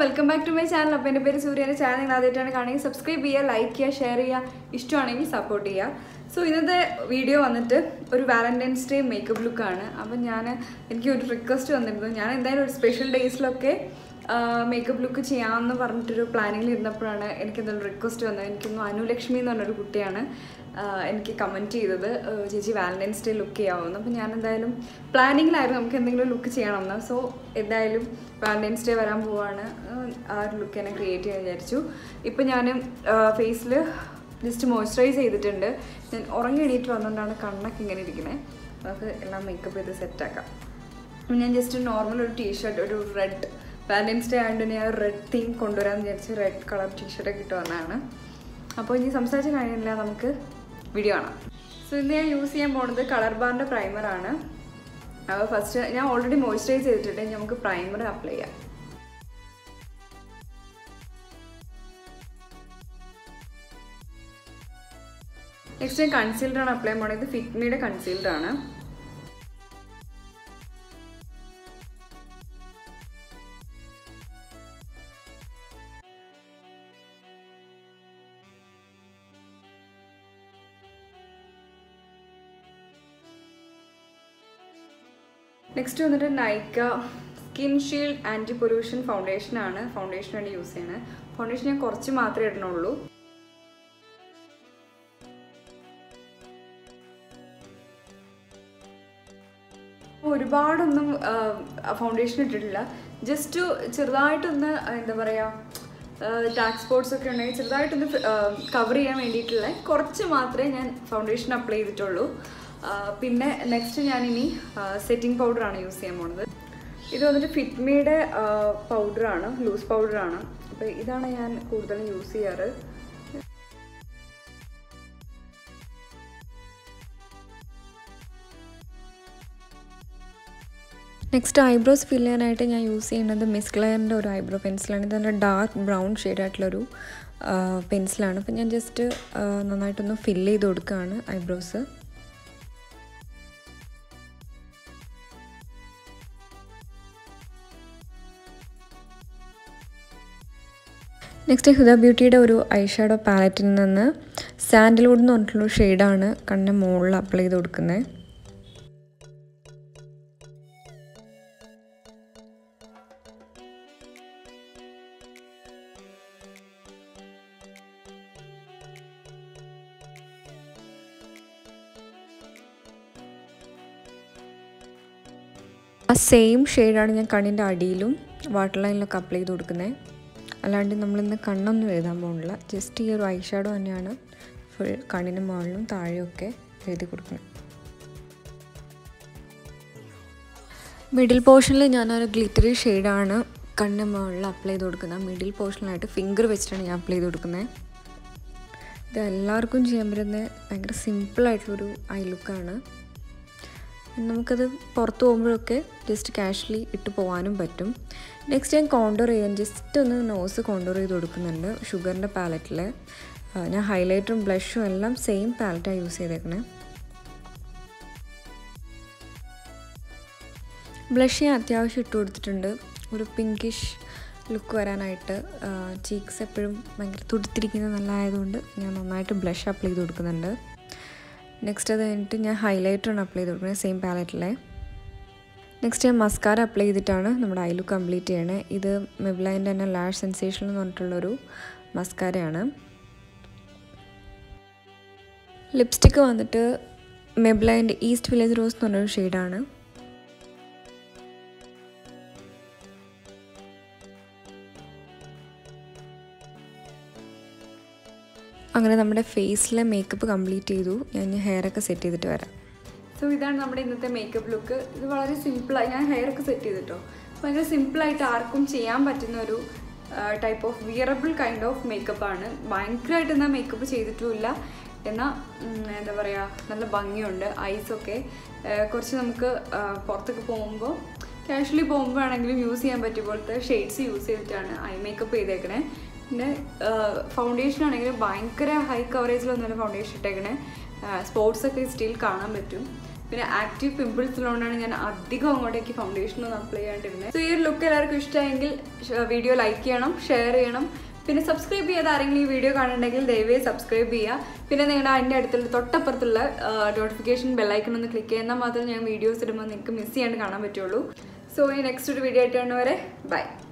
welcome back to my channel. Appo ende peru Surya channel adayitana kanengi subscribe cheya, like cheya, share cheya, ishtamanengil support cheya. So inathe video vannittu oru Valentines Day makeup look aanu. Appo eniki oru request vannirunnu. Njan endayalum oru special days lokke makeup look cheyannu parnittu planning il irunnappozhana eniki endoru request vannu. Enikku Anu Lakshmi ennu oru kuttiyana എനിക്ക് comment ചെയ്തത് ചേച്ചി Valentine's day look ചെയ്യാവുന്നു. അപ്പോൾ ഞാൻ എന്തായാലും പ്ലാനിങ്ങിലായിരുന്നു നമുക്ക് എന്തെങ്കിലും look ചെയ്യണമെന്ന്. So എന്തായാലും വാലന്റൈൻസ് ഡേ വരാൻ പോവാണ്, ആ ഒരു ലുക്ക് തന്നെ ക്രിയേറ്റ് ചെയ്യാൻ വിചാരിച്ചു. ഇപ്പോൾ ഞാൻ ഫേസിൽ ജസ്റ്റ് മോയ്സ്ചറൈസ് ചെയ്തിട്ടുണ്ട്. ഞാൻ ഉറങ്ങി എണീറ്റ് വന്നുകൊണ്ടാണ് കണ്ണൊക്കെ ഇങ്ങനെ ഇരിക്കുന്നത്. നമുക്ക് എല്ലാം മേക്കപ്പ് ചെയ്ത് സെറ്റാക്കാം. ഞാൻ ജസ്റ്റ് നോർമൽ ഒരു ടീഷർട്ട്, ഒരു റെഡ് വാലന്റൈൻസ് ഡേ ആയതുകൊണ്ട് ഞാൻ റെഡ് തീം കൊണ്ടുവരാമെന്ന് വിചാരിച്ച് റെഡ് കളർ ടീഷർട്ടൊക്കെ ഇട്ട് വന്നതാണ്. അപ്പോൾ ഇനി സംസാരിച്ച് കഴിയുന്നില്ല, നമുക്ക് വീഡിയോ കാണാം. സോ ഇന്ന് ഞാൻ യൂസ് ചെയ്യാൻ പോകുന്നത് കളർ ബാറിൻ്റെ പ്രൈമറാണ്. ഫസ്റ്റ് ഞാൻ ഓൾറെഡി മോയ്സ്ചറൈസ് ചെയ്തിട്ടുണ്ട്, നമുക്ക് പ്രൈമർ അപ്ലൈ ചെയ്യാം. നെക്സ്റ്റ് ഞാൻ കൺസീലറാണ് അപ്ലൈ ചെയ്യാൻ പോകുന്നത്. ഫിറ്റ്മിയുടെ കൺസീലറാണ്. നെക്സ്റ്റ് വന്നിട്ട് Nykaa skin shield anti pollution ഫൗണ്ടേഷനാണ്. ഫൗണ്ടേഷൻ വേണ്ടി യൂസ് ചെയ്യുന്നത്. ഫൗണ്ടേഷൻ ഞാൻ കുറച്ച് മാത്രമേ ഇടണുള്ളൂ. ഒരുപാടൊന്നും ഫൗണ്ടേഷൻ ഇട്ടിട്ടില്ല, ജസ്റ്റ് ചെറുതായിട്ടൊന്ന് എന്താ പറയുക, ടാക്സ് സ്പോട്ട്സ് ഒക്കെ ഉണ്ടെങ്കിൽ ചെറുതായിട്ടൊന്ന് കവർ ചെയ്യാൻ വേണ്ടിയിട്ടുള്ള കുറച്ച് മാത്രമേ ഞാൻ ഫൗണ്ടേഷൻ അപ്ലൈ ചെയ്തിട്ടുള്ളൂ. പിന്നെ നെക്സ്റ്റ് ഞാനിനി സെറ്റിംഗ് പൗഡറാണ് യൂസ് ചെയ്യാൻ പോകുന്നത്. ഇത് വന്നിട്ട് ഫിറ്റ്മിയുടെ പൗഡറാണ്, ലൂസ് പൗഡറാണ്. അപ്പോൾ ഇതാണ് ഞാൻ കൂടുതലും യൂസ് ചെയ്യാറ്. നെക്സ്റ്റ് ഐബ്രോസ് ഫിൽ ചെയ്യാനായിട്ട് ഞാൻ യൂസ് ചെയ്യുന്നത് മിസ് ക്ലെയറിൻ്റെ ഒരു ഐബ്രോ പെൻസിലാണ്. ഇത് നല്ല ഡാർക്ക് ബ്രൗൺ ഷെയ്ഡായിട്ടുള്ളൊരു പെൻസിലാണ്. അപ്പോൾ ഞാൻ ജസ്റ്റ് നന്നായിട്ടൊന്ന് ഫില്ല് ചെയ്ത് കൊടുക്കുകയാണ് ഐബ്രോസ്. നെക്സ്റ്റ് ഹുദ ബ്യൂട്ടിയുടെ ഒരു ഐ ഷാഡോ പാലറ്റിൽ നിന്ന് സാൻഡൽവുഡ് എന്ന് പറഞ്ഞിട്ടുള്ള ഷെയ്ഡാണ് കണ്ണിൻ്റെ മുകളിൽ അപ്ലൈ ചെയ്ത് കൊടുക്കുന്നത്. ആ സെയിം ഷെയ്ഡാണ് ഞാൻ കണ്ണിൻ്റെ അടിയിലും വാട്ടർ ലൈനിലൊക്കെ അപ്ലൈ ചെയ്ത് കൊടുക്കുന്നത്. അല്ലാണ്ട് നമ്മളിന്ന് കണ്ണൊന്നും എഴുതാൻ പോകുന്നില്ല, ജസ്റ്റ് ഈ ഒരു ഐ ഷാഡോ തന്നെയാണ് ഫുൾ കണ്ണിന് മുകളിലും താഴെയൊക്കെ എഴുതി കൊടുക്കുന്നത്. മിഡിൽ പോർഷനിൽ ഞാനൊരു ഗ്ലിറ്ററി ഷെയ്ഡാണ് കണ്ണിന് മുകളിൽ അപ്ലൈ ചെയ്ത് കൊടുക്കുന്നത്. മിഡിൽ പോർഷനിലായിട്ട് ഫിംഗർ വെച്ചിട്ടാണ് ഞാൻ അപ്ലൈ ചെയ്ത് കൊടുക്കുന്നത്. ഇത് എല്ലാവർക്കും ചെയ്യാൻ പറ്റുന്ന ഭയങ്കര സിമ്പിളായിട്ടുള്ളൊരു ഐ ലുക്കാണ്. നമുക്കത് പുറത്ത് പോകുമ്പോഴൊക്കെ ജസ്റ്റ് കാഷ്വലി ഇട്ട് പോകാനും പറ്റും. നെക്സ്റ്റ് ഞാൻ കോണ്ടോർ ചെയ്യാൻ ജസ്റ്റ് ഒന്ന് നോസ് കോണ്ടോർ ചെയ്ത് കൊടുക്കുന്നുണ്ട് ഷുഗറിൻ്റെ പാലറ്റിൽ. ഞാൻ ഹൈലൈറ്ററും ബ്ലഷും എല്ലാം സെയിം പാലറ്റാണ് യൂസ് ചെയ്തേക്കണേ. ബ്ലഷ് ഞാൻ അത്യാവശ്യം ഇട്ട് കൊടുത്തിട്ടുണ്ട്, ഒരു പിങ്കിഷ് ലുക്ക് വരാനായിട്ട്. ചീക്സ് എപ്പോഴും ഭയങ്കര തുടുത്തിരിക്കുന്നത് നല്ലതായതുകൊണ്ട് ഞാൻ നന്നായിട്ട് ബ്ലഷ് അപ്ലൈ ചെയ്ത് കൊടുക്കുന്നുണ്ട്. നെക്സ്റ്റ് അത് കഴിഞ്ഞിട്ട് ഞാൻ ഹൈലൈറ്ററാണ് അപ്ലൈ ചെയ്ത് കൊടുക്കുന്നത് സെയിം പാലറ്റിലെ. നെക്സ്റ്റ് ഞാൻ മസ്കാര അപ്ലൈ ചെയ്തിട്ടാണ് നമ്മുടെ ഐ ലുക്ക് കംപ്ലീറ്റ് ചെയ്യണേ. ഇത് മെബ്ലൈൻ്റെ തന്നെ ലാഷ് സെൻസേഷൻ എന്ന് പറഞ്ഞിട്ടുള്ളൊരു മസ്കാരയാണ്. ലിപ്സ്റ്റിക്ക് വന്നിട്ട് മെബ്ലൈൻ്റെ ഈസ്റ്റ് വില്ലേജ് റോസ് എന്ന് പറഞ്ഞൊരു ഷെയ്ഡാണ്. അങ്ങനെ നമ്മുടെ ഫേസിലെ മേക്കപ്പ് കംപ്ലീറ്റ് ചെയ്തു. ഞാൻ ഹെയറൊക്കെ സെറ്റ് ചെയ്തിട്ട് വരാം. സോ ഇതാണ് നമ്മുടെ ഇന്നത്തെ മേക്കപ്പ് ലുക്ക്. ഇത് വളരെ സിമ്പിളായി ഞാൻ ഹെയറൊക്കെ സെറ്റ് ചെയ്തിട്ടോ. ഭയങ്കര സിമ്പിളായിട്ട് ആർക്കും ചെയ്യാൻ പറ്റുന്ന ഒരു type of wearable kind of മേക്കപ്പാണ്. ഭയങ്കരമായിട്ട് എന്നാൽ മേക്കപ്പ് ചെയ്തിട്ടുമില്ല, എന്നാൽ എന്താ പറയുക, നല്ല ഭംഗിയുണ്ട്. ഐസൊക്കെ കുറച്ച് നമുക്ക് പുറത്തൊക്കെ പോകുമ്പോൾ കാഷ്വലി പോകുമ്പോഴാണെങ്കിലും യൂസ് ചെയ്യാൻ പറ്റിയ പോലത്തെ ഷെയ്ഡ്സ് യൂസ് ചെയ്തിട്ടാണ് ഐ മേക്കപ്പ് ചെയ്തേക്കണേ. പിന്നെ ഫൗണ്ടേഷൻ ആണെങ്കിൽ ഭയങ്കര ഹൈ കവറേജിലൊന്നുമല്ല ഫൗണ്ടേഷൻ ഇട്ടേക്കണേ. സ്പോട്ട്സൊക്കെ സ്റ്റിൽ കാണാൻ പറ്റും. പിന്നെ ആക്റ്റീവ് പിമ്പിൾസ് ഉള്ളതുകൊണ്ടാണ് ഞാൻ അധികം അങ്ങോട്ടേക്ക് ഫൗണ്ടേഷനൊന്നും അപ്ലൈ ചെയ്യാണ്ടിരുന്നത്. സോ ഈ ഒരു ലുക്ക് എല്ലാവർക്കും ഇഷ്ടമായെങ്കിൽ വീഡിയോ ലൈക്ക് ചെയ്യണം, ഷെയർ ചെയ്യണം. പിന്നെ സബ്സ്ക്രൈബ് ചെയ്യാതെ ആരെങ്കിലും ഈ വീഡിയോ കാണുന്നുണ്ടെങ്കിൽ ദയവായി സബ്സ്ക്രൈബ് ചെയ്യുക. പിന്നെ നിങ്ങളുടെ അതിൻ്റെ അടുത്തുള്ള തൊട്ടപ്പുറത്തുള്ള നോട്ടിഫിക്കേഷൻ ബെല്ലൈക്കൺ ഒന്ന് ക്ലിക്ക് ചെയ്യുന്നാൽ മാത്രമേ ഞാൻ വീഡിയോസ് ഇടുമ്പോൾ നിങ്ങൾക്ക് മിസ് ചെയ്യാണ്ട് കാണാൻ പറ്റുള്ളൂ. സോ ഈ നെക്സ്റ്റ് ഒരു വീഡിയോ ആയിട്ട് കാണുന്നവരെ ബൈ.